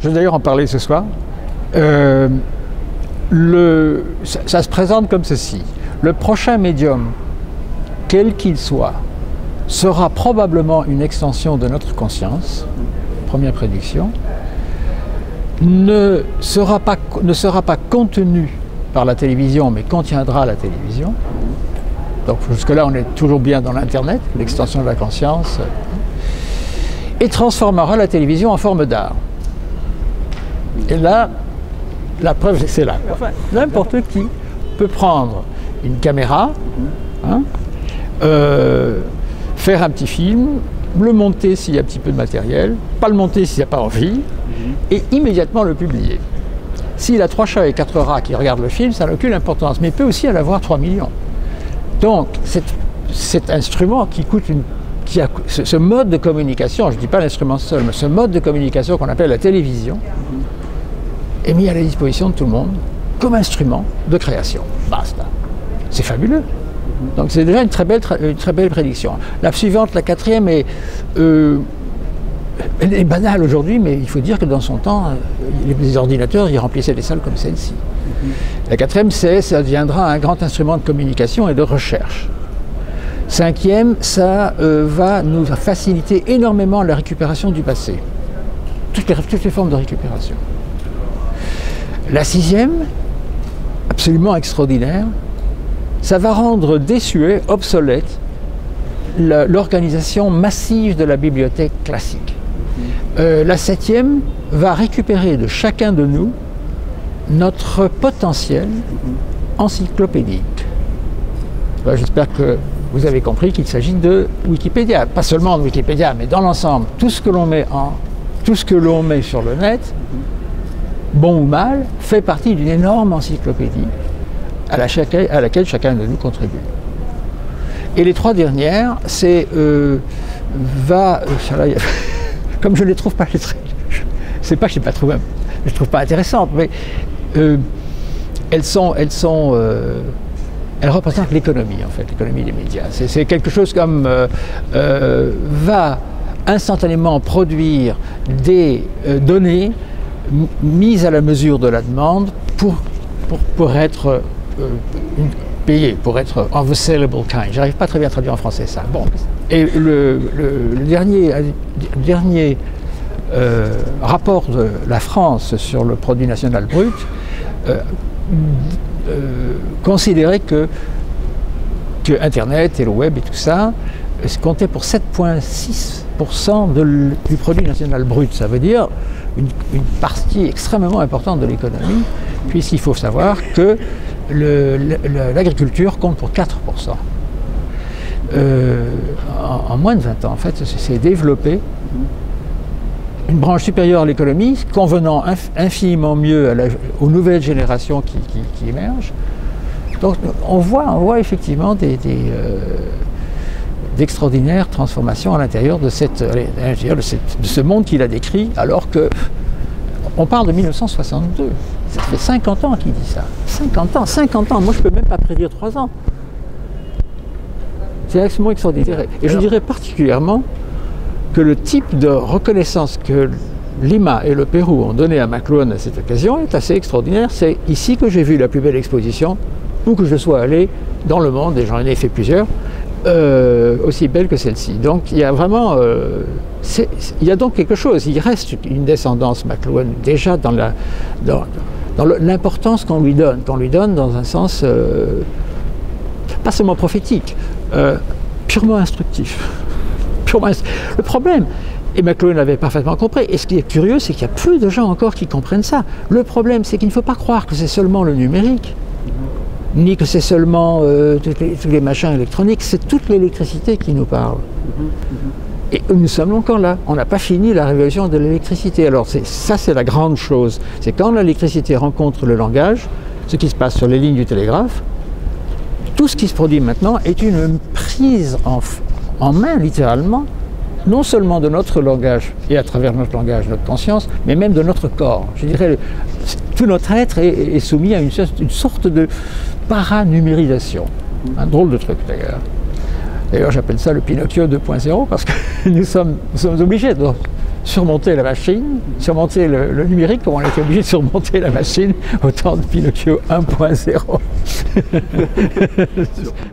je vais d'ailleurs en parler ce soir. Ça se présente comme ceci. Le prochain médium, quel qu'il soit, sera probablement une extension de notre conscience, première prédiction, ne sera pas contenu par la télévision, mais contiendra la télévision. Donc jusque-là, on est toujours bien dans l'Internet, l'extension de la conscience, et transformera la télévision en forme d'art. Et là, la preuve, c'est là. Enfin, n'importe qui peut prendre une caméra, hein, faire un petit film, le monter s'il y a un petit peu de matériel, pas le monter s'il n'y a pas envie, et immédiatement le publier. S'il a 3 chats et 4 rats qui regardent le film, ça n'a aucune importance, mais il peut aussi en avoir 3 millions. Donc, cet instrument qui coûte ce mode de communication, je ne dis pas l'instrument seul, mais ce mode de communication qu'on appelle la télévision, est mis à la disposition de tout le monde comme instrument de création. Basta. C'est fabuleux. Donc c'est déjà une très belle prédiction. La suivante, la 4e, elle est banale aujourd'hui, mais il faut dire que dans son temps, les ordinateurs, ils remplissaient des salles comme celle-ci. La 4e, ça deviendra un grand instrument de communication et de recherche. 5e, ça va nous faciliter énormément la récupération du passé. Toutes les formes de récupération. La 6e, absolument extraordinaire, ça va rendre désuet, obsolète, l'organisation massive de la bibliothèque classique. La 7e va récupérer de chacun de nous notre potentiel encyclopédique. J'espère que vous avez compris qu'il s'agit de Wikipédia. Pas seulement de Wikipédia, mais dans l'ensemble, tout ce que l'on met sur le net, bon ou mal, fait partie d'une énorme encyclopédie à laquelle chacun de nous contribue. Et les 3 dernières, c'est comme je ne les trouve pas, c'est pas que je ne les trouve pas intéressantes, mais elles représentent l'économie, en fait, l'économie des médias. C'est quelque chose comme va instantanément produire des données mises à la mesure de la demande pour être payé, pour être of a sellable kind. J'arrive pas très bien à traduire en français ça. Bon. Et le dernier rapport de la France sur le produit national brut considérait que Internet et le web et tout ça comptait pour 7,6% du produit national brut. Ça veut dire une partie extrêmement importante de l'économie, puisqu'il faut savoir que l'agriculture compte pour 4%. En moins de 20 ans, en fait, c'est développé une branche supérieure à l'économie, convenant infiniment mieux aux nouvelles générations qui émergent. Donc on voit effectivement d'extraordinaires transformations à l'intérieur de ce monde qu'il a décrit, alors qu'on parle de 1962. Ça fait 50 ans qu'il dit ça. 50 ans. Moi, je ne peux même pas prédire 3 ans. C'est extrêmement extraordinaire. Et je dirais particulièrement que le type de reconnaissance que Lima et le Pérou ont donné à McLuhan à cette occasion est assez extraordinaire. C'est ici que j'ai vu la plus belle exposition, où que je sois allé dans le monde, et j'en ai fait plusieurs, aussi belle que celle-ci. Donc il y a vraiment, il y a donc quelque chose, il reste une descendance McLuhan déjà dans l'importance qu'on lui donne dans un sens pas seulement prophétique, purement instructif. Le problème, et McLuhan l'avait parfaitement compris, et ce qui est curieux, c'est qu'il y a peu de gens encore qui comprennent ça. Le problème, c'est qu'il ne faut pas croire que c'est seulement le numérique, ni que c'est seulement tous les machins électroniques, c'est toute l'électricité qui nous parle. Et nous sommes encore là, on n'a pas fini la révolution de l'électricité. Alors ça, c'est la grande chose, c'est quand l'électricité rencontre le langage, ce qui se passe sur les lignes du télégraphe, tout ce qui se produit maintenant est une prise en main, littéralement, non seulement de notre langage, et à travers notre langage, notre conscience, mais même de notre corps. Je dirais, tout notre être est soumis à une sorte de paranumérisation. Un drôle de truc, d'ailleurs. D'ailleurs, j'appelle ça le Pinocchio 2.0, parce que nous sommes obligés surmonter la machine, surmonter le numérique, comme on était obligé de surmonter la machine au temps de Pinocchio 1.0.